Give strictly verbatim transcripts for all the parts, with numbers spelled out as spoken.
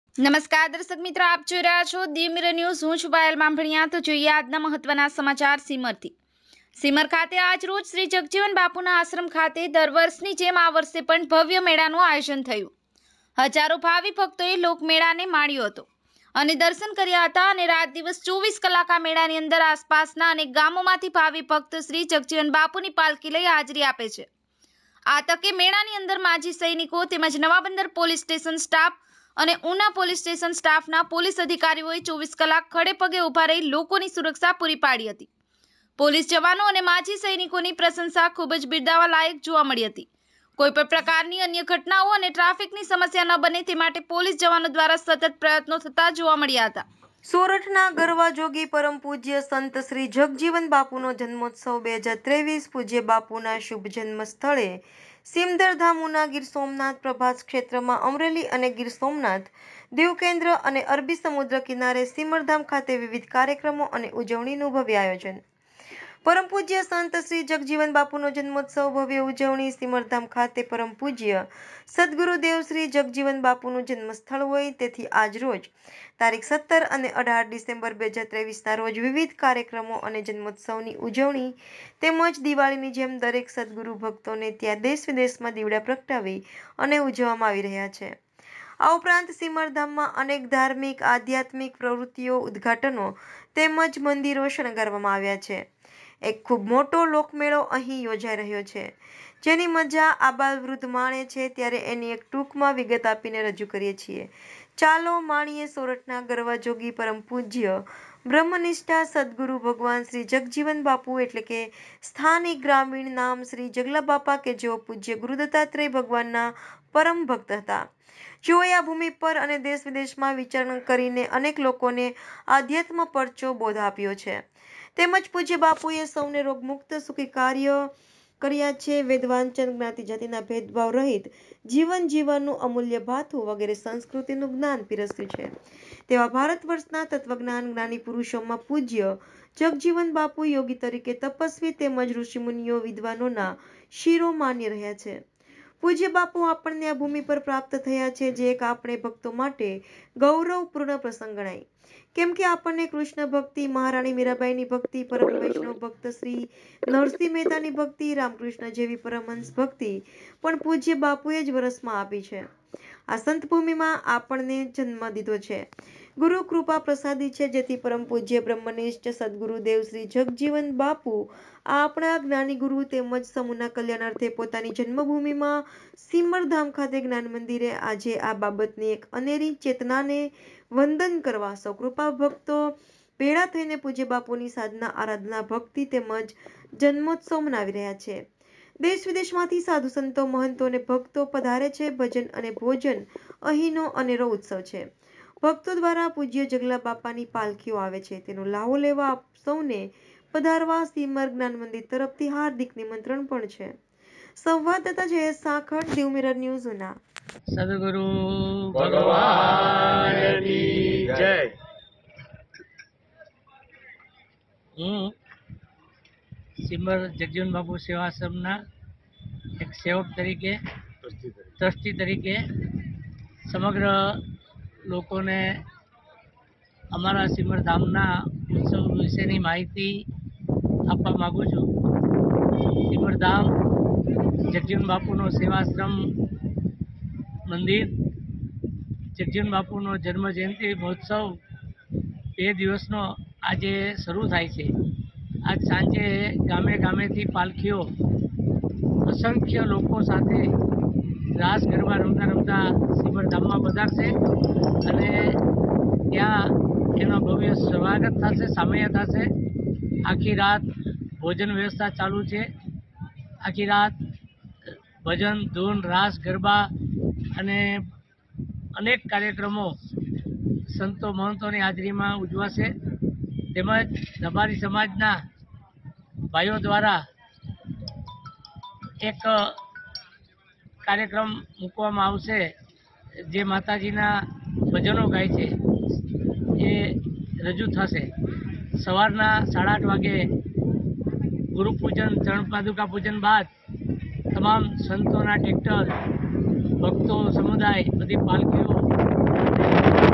નમસ્કાર દર્શક મિત્રો, આપ જોઈ રહ્યા છો દી મિરર ન્યૂઝ। હું છું પાયલ માંભણિયા। તો જોઈએ આજના મહત્વના સમાચાર સિમરથી। સિમર ખાતે આજ રોજ શ્રી જગજીવન બાપુના આશ્રમ ખાતે દર વર્ષની જેમ આ વર્ષે પણ ભવ્ય મેળાનું આયોજન થયું। હજારો ભાવિ ભક્તોએ લોકમેળાને માણ્યો હતો અને દર્શન કર્યા હતા અને રાત દિવસ ચોવીસ કલાક આ મેળાની અંદર આસપાસના અનેક ગામોમાંથી ભાવિ ભક્ત શ્રી જગજીવન બાપુની પાલખી લઈ હાજરી આપે છે। આ તકે મેળાની અંદર માજી સૈનિકો તેમજ નવાબંદર પોલીસ સ્ટેશન સ્ટાફ અને ઉના પોલીસ સ્ટેશન સ્ટાફના પોલીસ અધિકારીઓએ ચોવીસ કલાક ખડે પગે ઊભા રહી લોકોની સુરક્ષા પૂરી પાડી હતી। પોલીસ જવાનો અને માજી સૈનિકોની પ્રશંસા ખૂબ જ બિરદાવવા લાયક જોવા મળી હતી। કોઈ પણ પ્રકારની અન્ય ઘટનાઓ અને ટ્રાફિકની સમસ્યા ન બને તે માટે પોલીસ જવાનો દ્વારા સતત પ્રયત્નો થતા જોવા મળ્યા હતા। સોરઠના ગરવા જોગી પરમ પૂજ્ય સંત શ્રી જગજીવન બાપુનો જન્મોત્સવ બે હજાર ત્રેવીસ પૂજ્ય બાપુના શુભ જન્મ સ્થળે સિમદરધામ ઉના ગીર સોમનાથ પ્રભાસ ક્ષેત્રમાં અમરેલી અને ગીર સોમનાથ દેવકેન્દ્ર અને અરબી સમુદ્ર કિનારે સિમરધામ ખાતે વિવિધ કાર્યક્રમો અને ઉજવણીનું ભવ્ય આયોજન। પરમ પૂજ્ય સંત શ્રી જગજીવન બાપુનો જન્મોત્સવ ભવ્ય ઉજવણી સિમરધામ ખાતે પરમ પૂજ્ય સદગુરુદેવ શ્રી જગજીવન બાપુનું જન્મસ્થળ હોય તેથી આજ રોજ તારીખ સત્તર અને અઢાર ડિસેમ્બર બે હજાર ત્રેવીસના રોજ વિવિધ કાર્યક્રમો અને જન્મોત્સવની ઉજવણી તેમજ દિવાળીની જેમ દરેક સદગુરુ ભક્તોને ત્યાં દેશ વિદેશમાં દીવડા પ્રગટાવી અને ઉજવવામાં આવી રહ્યા છે। આ ઉપરાંત સિમરધામમાં અનેક ધાર્મિક આધ્યાત્મિક પ્રવૃત્તિઓ ઉદ્ઘાટનો તેમજ મંદિરો શણગારવામાં આવ્યા છે। એક ખૂબ મોટો લોકમેળો અહીં યોજાઈ રહ્યો છે જેની મજા આબાલવૃદ્ધ માણે છે ત્યારે એની એક ટૂંકમાં વિગત આપીને રજૂ કરીએ છીએ। ચાલો માણીએ સોરઠના ગરવા જોગી પરમ પૂજ્ય બ્રહ્મનિષ્ઠા સદગુરુ ભગવાન શ્રી જગજીવન બાપુ એટલે કે સ્થાનિક ગ્રામીણ નામ શ્રી જગલા બાપા કે જેઓ પૂજ્ય ગુરુ દત્તાત્રેય ભગવાનના પરમ ભક્ત હતા। જેઓએ આ ભૂમિ પર અને દેશ વિદેશમાં વિચરણ કરીને અનેક લોકોને આધ્યાત્મ પરચો બોધ આપ્યો છે તેમજ પૂજ્ય બાપુએ સૌને રોગમુક્ત સુખી કાર્ય કર્યા છે। વેદ વાંચન જ્ઞાતિ જાતિના ભેદભાવ રહિત જીવન જીવનનું અમૂલ્ય ભાથું વગેરે સંસ્કૃતિનું જ્ઞાન પીરસ્યું છે તેવા ભારત વર્ષના તત્વજ્ઞાન જ્ઞાની પુરુષોમાં પૂજ્ય જગજીવન બાપુ યોગી તરીકે તપસ્વી તેમજ ઋષિમુનિઓ વિદ્વાનોના શિરોમાન્ય રહ્યા છે। પૂજ્ય બાપુ આપણને આ ભૂમિ પર પ્રાપ્ત થયા છે જે એક આપણે ભક્તો માટે ગૌરવપૂર્ણ પ્રસંગ ગણાય કેમ કે આપણને કૃષ્ણ ભક્તિ મહારાણી મીરાબાઈની ભક્તિ પરમ વૈષ્ણવ ભક્ત શ્રી નરસિંહ મહેતાની ભક્તિ રામકૃષ્ણ જેવી પરમહંસ ભક્તિ પણ પૂજ્ય બાપુએ જ વરસમાં આપી છે। આ સંત ભૂમિમાં આપણને જન્મ દીધો છે ગુરુ કૃપા પ્રસાદી છે જેથી પરમ પૂજ્ય બ્રહ્મનિષ્ઠ સદગુરુદેવ શ્રી જગજીવન બાપુ આપણા જ્ઞાની ગુરુ તેમજ સમૂહના કલ્યાણાર્થે પોતાની જન્મભૂમિમાં સિમરધામ ખાતે જ્ઞાન મંદિરે આજે આ બાબતની એક અનેરી ચેતનાને વંદન કરવા સૌ કૃપા ભક્તો ભેળા થઈને પૂજ્ય બાપુની સાધના આરાધના ભક્તિ તેમજ જન્મોત્સવ મનાવી રહ્યા છે। દેશ વિદેશમાંથી સાધુ સંતો મહંતો અને ભક્તો પધારે છે। ભજન અને ભોજન અહીંનો અનેરો ઉત્સવ છે। ભક્તો દ્વારા પૂજ્ય જગલા બાપાની પાલખીઓ આવે છે તેનો લાહો લેવા આપ સૌને પધારવા સિમર જ્ઞાન મંદિર તરફથી હાર્દિક નિમંત્રણ પણ છે। સંવાદદાતા જયેશ સાખડ, દીવ મિરર ન્યૂઝ ઉના। સદગુરુ ભગવાનની જય। હું સિમર જગજીવન બાપુ સેવાશ્રમના એક સેવક તરીકે ટ્રસ્ટી તરીકે સમગ્ર લોકોને અમારા સિમર ધામના ઉત્સવ વિશેની માહિતી આપવા માગું છું। સિમર ધામ જગજીવન બાપુનો સેવાશ્રમ મંદિર જગજીવન બાપુનો જન્મ જયંતિ મહોત્સવ બે દિવસનો આજે શરૂ થાય છે। આજ સાંજે ગામે ગામેથી પાલખીઓ અસંખ્ય લોકો સાથે રાસ ગરબા રમતા રમતા સિમરધામમાં પધારશે અને ત્યાં એનો ભવ્ય સ્વાગત થશે, સામૈયા થશે। આખી રાત ભોજન વ્યવસ્થા ચાલુ છે। આખી રાત ભજન ધૂન રાસ ગરબા અને અનેક કાર્યક્રમો સંતો મહંતોની હાજરીમાં ઉજવાશે તેમજ રબારી સમાજના ભાઈઓ દ્વારા એક કાર્યક્રમ મૂકવામાં આવશે જે માતાજીના ભજનો ગાય છે એ રજૂ થશે। સવારના સાડા આઠ વાગે ગુરુ પૂજન ચરણ પાદુકા પૂજન બાદ તમામ સંતોના ટ્રેક્ટર ભક્તો સમુદાય બધી પાલખીઓ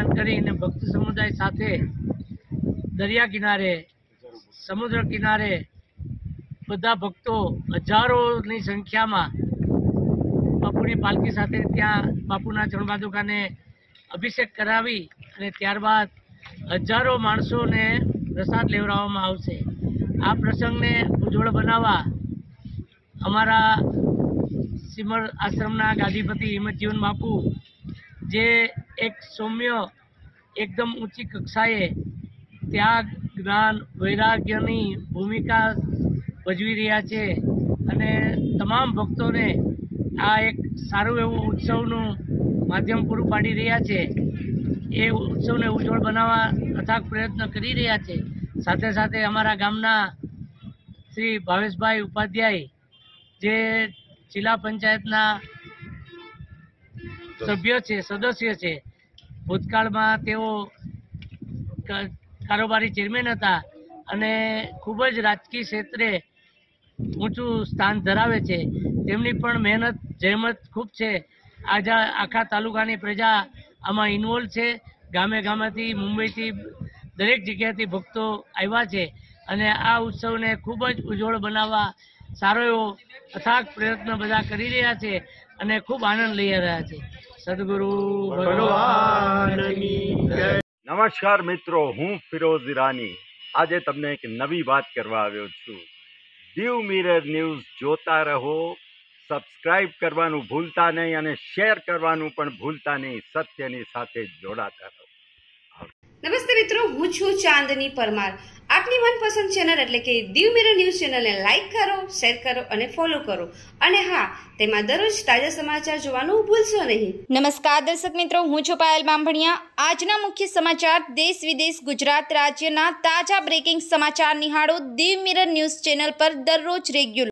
આહવાન કરીને ભક્ત સમુદાય સાથે દરિયા કિનારે, સમુદ્ર કિનારે બધા ભક્તો હજારોની સંખ્યામાં બાપુની પાલખી સાથે ત્યાં બાપુના ચરણપાદુકાને અભિષેક કરાવી અને ત્યારબાદ હજારો માણસોને પ્રસાદ લેવડાવવામાં આવશે. આ પ્રસંગને ઉજ્જવળ બનાવવા અમારા સિમર આશ્રમના ગાદીપતિ હિંમતજીવન બાપુ, જે એક સૌમ્ય એકદમ ઊંચી કક્ષાએ ત્યાગ, જ્ઞાન, વૈરાગ્યની ભૂમિકા ભજવી રહ્યા છે અને તમામ ભક્તોને આ એક સારું એવું ઉત્સવનું માધ્યમ પૂરું પાડી રહ્યા છે. એ ઉત્સવને ઉજ્જવળ બનાવવા અથાગ પ્રયત્ન કરી રહ્યા છે. સાથે સાથે અમારા ગામના શ્રી ભાવેશભાઈ ઉપાધ્યાય, જે જિલ્લા પંચાયતના સભ્ય છે, સદસ્ય છે, ભૂતકાળમાં તેઓ કારોબારી ચેરમેન હતા અને ખૂબ જ રાજકીય ક્ષેત્રે ઊંચું સ્થાન ધરાવે છે. તેમની પણ મહેનત જહેમત ખૂબ છે. આજે આખા તાલુકાની પ્રજા આમાં ઇન્વોલ્વ છે. ગામે ગામેથી, મુંબઈથી, દરેક જગ્યાએથી ભક્તો આવ્યા છે અને આ ઉત્સવને ખૂબ જ ઉજ્જવળ બનાવવા સારો એવો અથાગ પ્રયત્ન બધા કરી રહ્યા છે અને ખૂબ આનંદ લઈ રહ્યા છે. સદગુરુ ભગવાનની જય. નમસ્કાર મિત્રો, હું ફિરોઝ ઈરાની આજે તમને એક નવી વાત કરવા આવ્યો છું. દીવ મિરર ન્યૂઝ જોતા રહો, સબસ્ક્રાઇબ કરવાનું ભૂલતા નહીં અને શેર કરવાનું પણ ભૂલતા નહીં. સત્યની સાથે જોડાતા રહો. નમસ્તે મિત્રો, હું છું ચાંદની પરમાર. આપની મનપસંદ ચેનલ એટલે કે દીવ મિરર ન્યૂઝ ચેનલને લાઈક કરો, શેર કરો અને ફોલો કરો. અને હા, તેમાં દરરોજ તાજા સમાચાર જોવાનું ભૂલશો નહીં. નમસ્કાર દર્શક મિત્રો, હું છું પાયલ બામભણિયા. આજના મુખ્ય સમાચાર દેશ વિદેશ, ગુજરાત રાજ્યના તાજા બ્રેકિંગ સમાચાર નિહાળો દીવ મિરર ન્યૂઝ ચેનલ પર દરરોજ રેગ્યુલર.